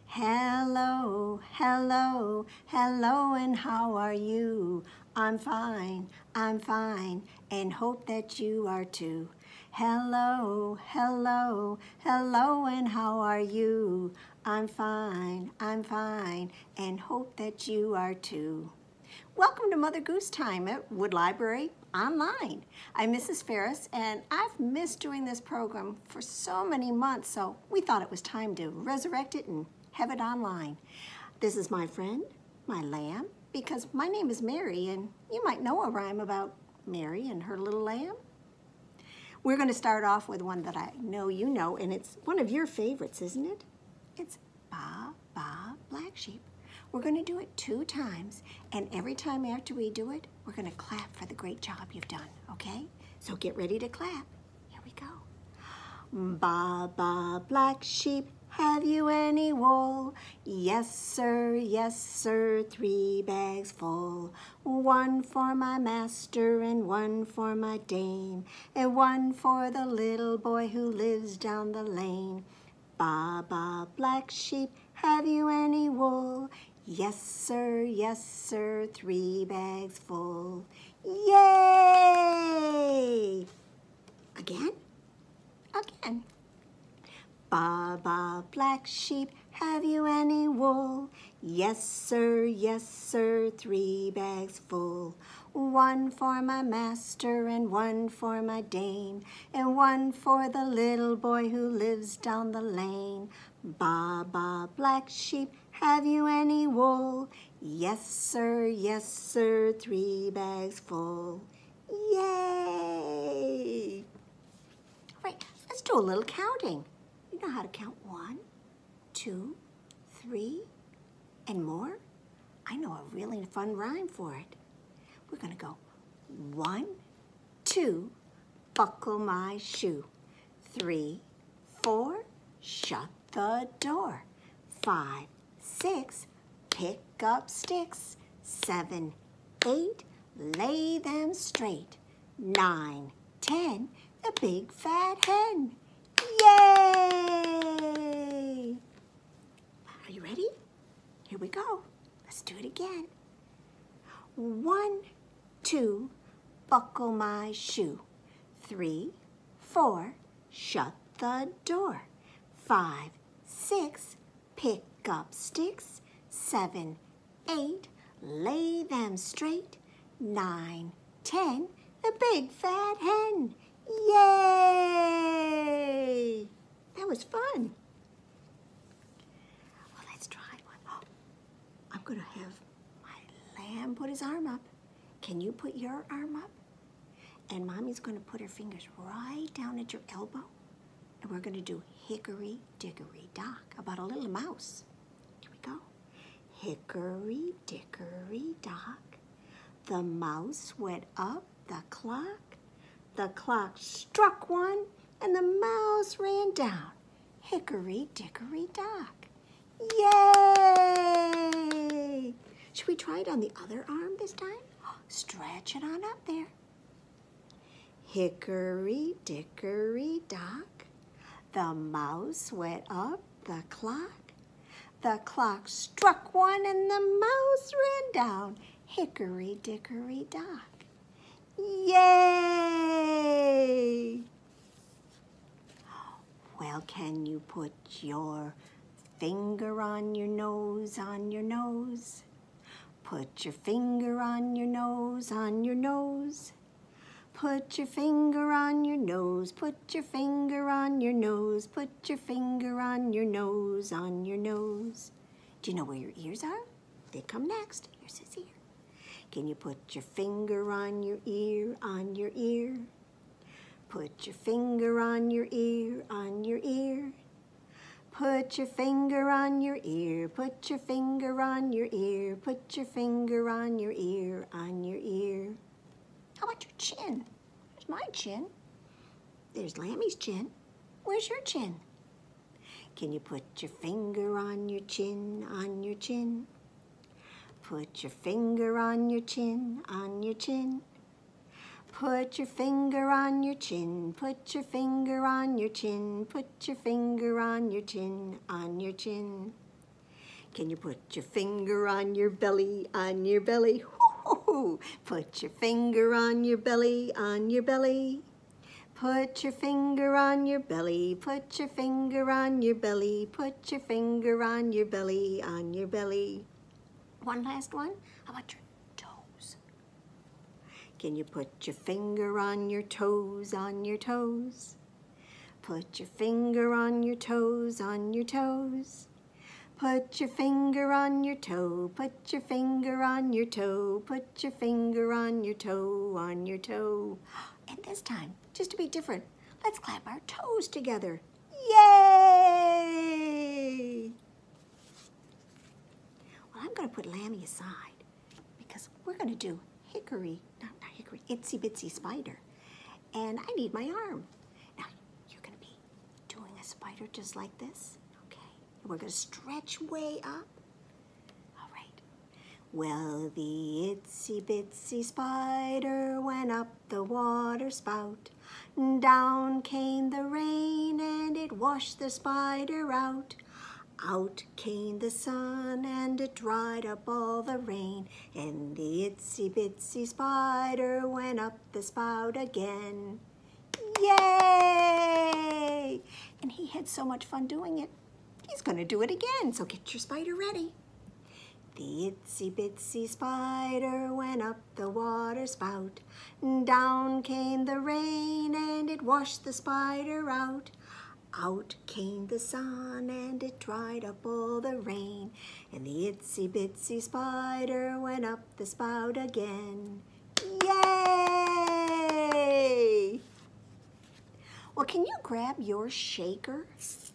Hello, hello, hello, and how are you? I'm fine, and hope that you are too. Hello, hello, hello, and how are you? I'm fine, and hope that you are too. Welcome to Mother Goose Time at Wood Library Online. I'm Mrs. Ferris, and I've missed doing this program for so many months, so we thought it was time to resurrect it and have it online. This is my friend, my lamb, because my name is Mary, and you might know a rhyme about Mary and her little lamb. We're going to start off with one that I know you know, and it's one of your favorites, isn't it? It's Ba, Ba, Black Sheep. We're going to do it 2 times, and every time after we do it, we're going to clap for the great job you've done, okay? So get ready to clap. Here we go. Ba, ba, black sheep, have you any wool? Yes, sir, 3 bags full. 1 for my master and 1 for my dame, and 1 for the little boy who lives down the lane. Ba, ba, black sheep, have you any wool? Yes, sir, 3 bags full. Yay! Again? Again. Ba, ba, black sheep, have you any wool? Yes, sir, 3 bags full. 1 for my master and 1 for my dame, and 1 for the little boy who lives down the lane. Ba, ba, black sheep, have you any wool? Yes, sir, 3 bags full. Yay! All right, let's do a little counting. You know how to count 1, 2, 3, and more? I know a really fun rhyme for it. We're going to go 1, 2, buckle my shoe. 3, 4, shut the door. 5, 6, pick up sticks. 7, 8, lay them straight. 9, 10, the big fat hen. Yay! Are you ready? Here we go. Let's do it again. 1, 2, buckle my shoe. 3, 4, shut the door. 5, 6, pick up sticks. 7, 8, lay them straight. 9, 10, the big fat hen. Yay! That was fun. Well, let's try one. Oh, I'm going to have my lamb put his arm up. Can you put your arm up? And Mommy's going to put her fingers right down at your elbow. And we're going to do hickory dickory dock about a little mouse. Here we go. Hickory dickory dock. The mouse went up the clock. The clock struck 1 and the mouse ran down. Hickory dickory dock. Yay! Should we try it on the other arm this time? Stretch it on up there. Hickory dickory dock. The mouse went up the clock. The clock struck 1 and the mouse ran down. Hickory dickory dock. Yay! Well, can you put your finger on your nose, on your nose? Put your finger on your nose, on your nose. Put your finger on your nose, put your finger on your nose, put your finger on your nose, on your nose. Do you know where your ears are? They come next. Here's his ear. Can you put your finger on your ear, on your ear? Put your finger on your ear, on your ear. Put your finger on your ear, put your finger on your ear, put your finger on your ear, on your ear. How about your chin? There's my chin. There's Lammy's chin. Where's your chin? Can you put your finger on your chin, on your chin? Put your finger on your chin, on your chin. Put your finger on your chin, put your finger on your chin, put your finger on your chin, on your chin. Can you put your finger on your belly, on your belly? Hoo-hoo-hoo. Put your finger on your belly, on your belly. Put your finger on your belly, put your finger on your belly, put your finger on your belly, on your belly. One last one. How about your toes? Can you put your finger on your toes, on your toes? Put your finger on your toes, on your toes. Put your finger on your toe, put your finger on your toe, put your finger on your toe, on your toe. And this time, just to be different, let's clap our toes together. Yay! Well, I'm going to put Lammy aside because we're going to do hickory, not hickory, itsy bitsy spider. And I need my arm. Now, you're going to be doing a spider just like this. We're going to stretch way up. All right. Well, the itsy bitsy spider went up the water spout. Down came the rain and it washed the spider out. Out came the sun and it dried up all the rain. And the itsy bitsy spider went up the spout again. Yay! And he had so much fun doing it. He's going to do it again, so get your spider ready. The itsy bitsy spider went up the water spout. Down came the rain and it washed the spider out. Out came the sun and it dried up all the rain. And the itsy bitsy spider went up the spout again. Yay! Well, can you grab your shaker?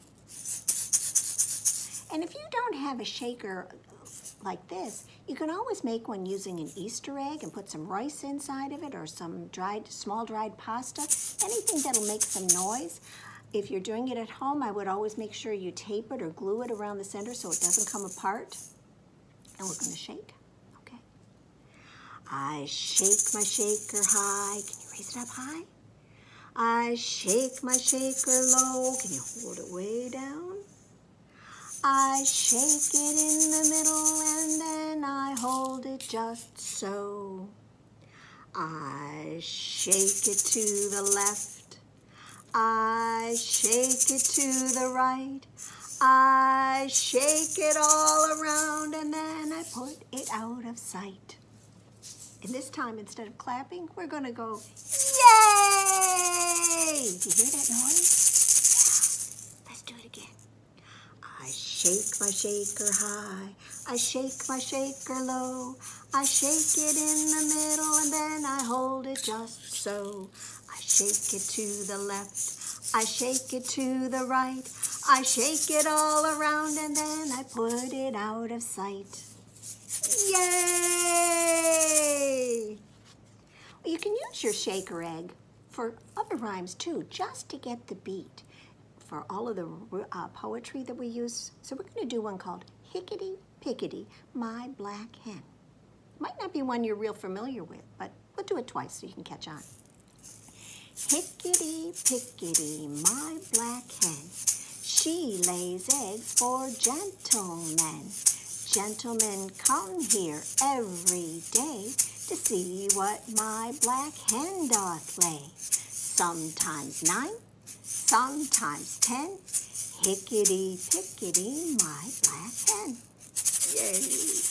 And if you don't have a shaker like this, you can always make one using an Easter egg and put some rice inside of it or some small dried pasta, anything that'll make some noise. If you're doing it at home, I would always make sure you tape it or glue it around the center so it doesn't come apart. And we're going to shake, okay? I shake my shaker high. Can you raise it up high? I shake my shaker low. Can you hold it way down? I shake it in the middle and then I hold it just so. I shake it to the left. I shake it to the right. I shake it all around and then I put it out of sight. And this time, instead of clapping, we're going to go, yay! Do you hear that noise? Yeah. Let's do it again. I shake my shaker high, I shake my shaker low, I shake it in the middle and then I hold it just so. I shake it to the left, I shake it to the right, I shake it all around and then I put it out of sight. Yay! Well, you can use your shaker egg for other rhymes too, just to get the beat. For all of the poetry that we use. So we're going to do one called Hickety Pickety, My Black Hen. Might not be one you're real familiar with, but we'll do it twice so you can catch on. Hickety Pickety, my black hen, she lays eggs for gentlemen. Gentlemen come here every day to see what my black hen doth lay. Sometimes 9, sometimes 10, hickety pickety, my black hen. Yay!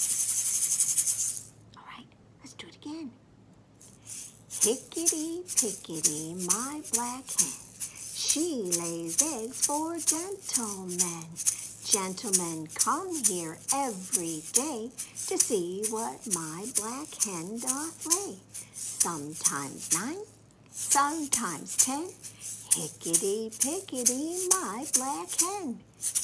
All right, let's do it again. Hickety pickety, my black hen. She lays eggs for gentlemen. Gentlemen come here every day to see what my black hen doth lay. Sometimes 9, sometimes 10, hickety pickety, my black hen.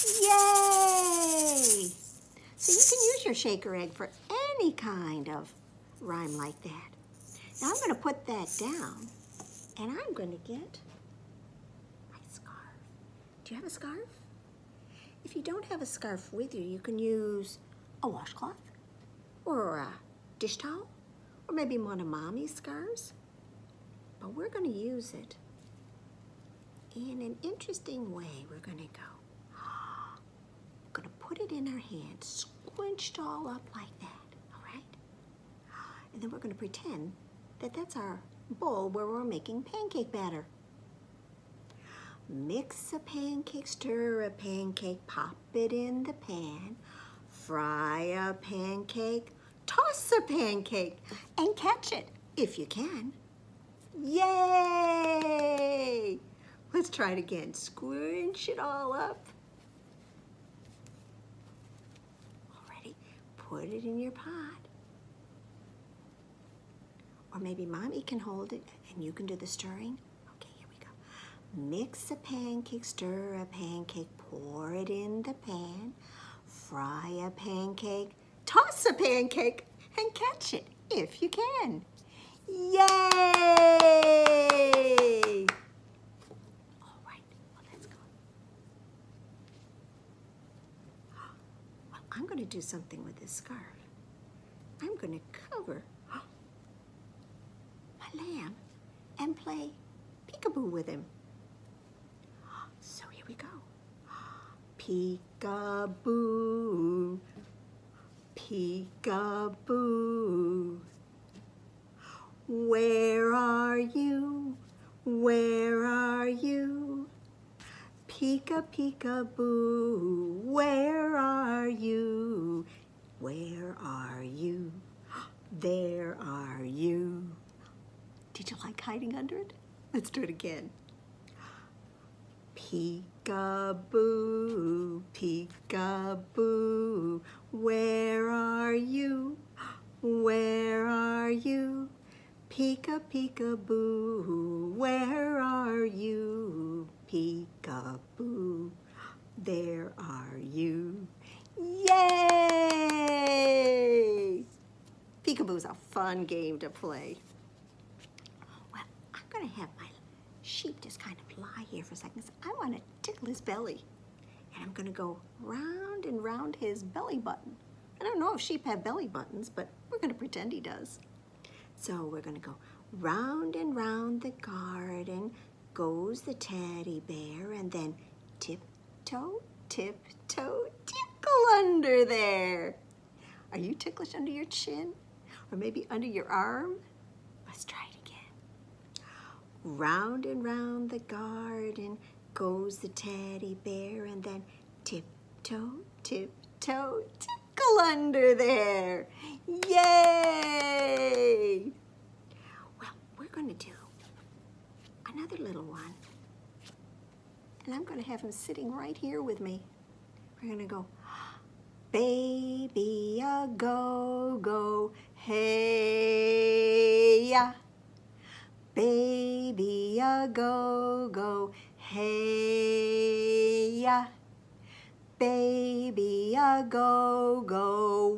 Yay! So you can use your shaker egg for any kind of rhyme like that. Now I'm going to put that down and I'm going to get my scarf. Do you have a scarf? If you don't have a scarf with you, you can use a washcloth or a dish towel or maybe one of Mommy's scarves. But we're going to use it in an interesting way. We're going to go. We're going to put it in our hand, squinched all up like that, all right? And then we're going to pretend that that's our bowl where we're making pancake batter. Mix a pancake, stir a pancake, pop it in the pan, fry a pancake, toss a pancake, and catch it if you can. Yay! Let's try it again. Squinch it all up. Already, put it in your pot. Or maybe Mommy can hold it and you can do the stirring. Okay, here we go. Mix a pancake, stir a pancake, pour it in the pan, fry a pancake, toss a pancake, and catch it if you can. Yay! All right, well, let's go. Well, I'm going to do something with this scarf. I'm going to cover my lamb and play peekaboo with him. So here we go. Peekaboo, peekaboo. Where are you? Where are you? Peekaboo, where are you? Where are you? There are you. Did you like hiding under it? Let's do it again. Peekaboo, peekaboo, where are you? Where are you? Peekaboo, where are you? Peekaboo, there are you. Yay! Peekaboo's a fun game to play. Well, I'm going to have my sheep just kind of lie here for a second. I want to tickle his belly. And I'm going to go round and round his belly button. I don't know if sheep have belly buttons, but we're going to pretend he does. So we're going to go round and round the garden goes the teddy bear, and then tiptoe, tiptoe, tickle under there. Are you ticklish under your chin? Or maybe under your arm? Let's try it again. Round and round the garden goes the teddy bear, and then tiptoe, tiptoe, tickle under there. Yay! Well, we're going to do another little one. And I'm going to have him sitting right here with me. We're going to go, baby, a go-go, hey-ya. Baby, a go-go, hey-ya. Baby, a go-go,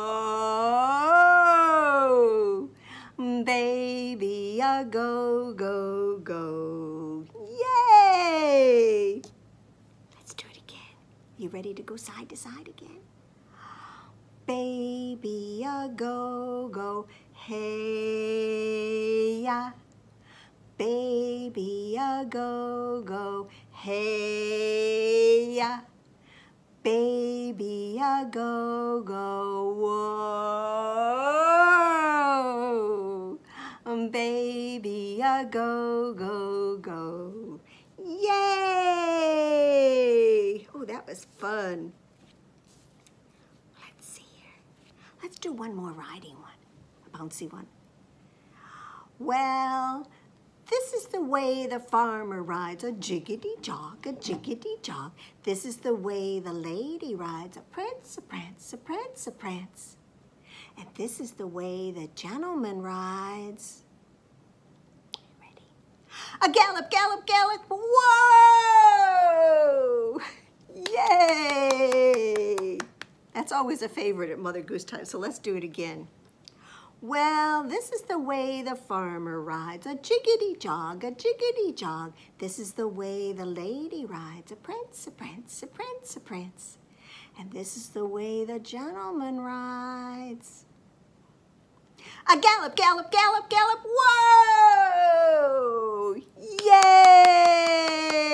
whoa. Baby, a go-go, go. Yay! Let's do it again. You ready to go side to side again? Baby, a go-go, hey-ya. Baby, a go-go, hey-ya. Baby, a go-go, whoa. Baby, a go-go, go. Yay! Oh, that was fun. Let's see here. Let's do one more riding one, a bouncy one. Well, this is the way the farmer rides, a jiggity-jog, a jiggity-jog. This is the way the lady rides, a prance, a prance, a prance, a prance. And this is the way the gentleman rides. Ready? A gallop, gallop, gallop, whoa! Yay! That's always a favorite at Mother Goose time, so let's do it again. Well, this is the way the farmer rides, a jiggity-jog, a jiggity-jog. This is the way the lady rides, a prance, a prance, a prance, a prance. And this is the way the gentleman rides. A gallop, gallop, gallop, gallop, whoa!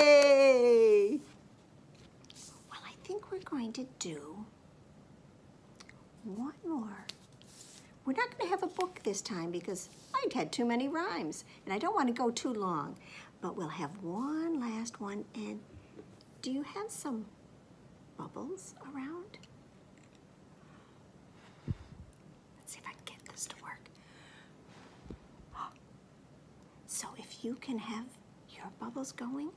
Yay! Well, I think we're going to do one more. We're not going to have a book this time because I'd had too many rhymes, and I don't want to go too long. But we'll have one last one. And do you have some bubbles around? Let's see if I can get this to work. So if you can have your bubbles going,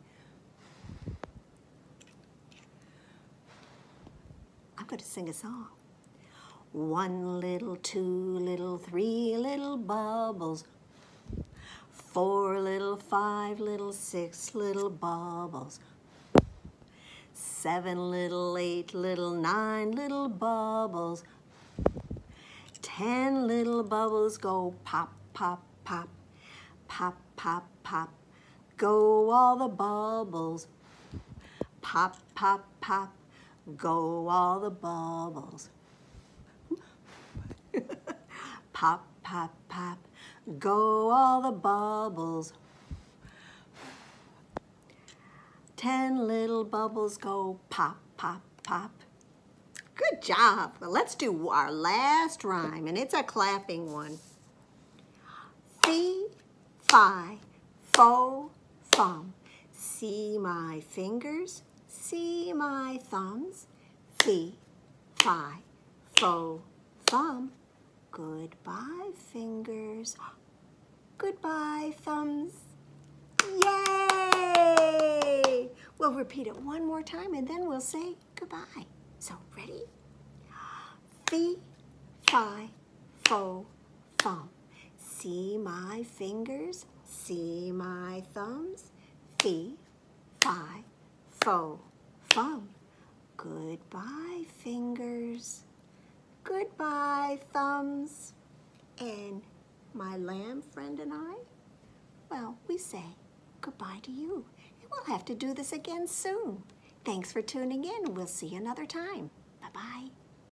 I'm going to sing a song. 1 little, 2 little, 3 little bubbles. 4 little, 5 little, 6 little bubbles. 7 little, 8 little, 9 little bubbles. 10 little bubbles go pop, pop, pop. Pop, pop, pop. Go all the bubbles. Pop, pop, pop. Go all the bubbles. Pop, pop, pop. Go all the bubbles. 10 little bubbles go pop, pop, pop. Good job. Well, let's do our last rhyme, and it's a clapping one. Fee, fi, fo, fum. See my fingers, see my thumbs. Fee, fi, fo, fum. Goodbye, fingers. Goodbye, thumbs. Yay! We'll repeat it one more time and then we'll say goodbye. So, ready? Fee, fi, fo, fum. See my fingers, see my thumbs. Fee, fi, fo, fum. Goodbye, fingers. Goodbye, thumbs. And my lamb friend and I, well, we say goodbye to you. And we'll have to do this again soon. Thanks for tuning in. We'll see you another time. Bye-bye.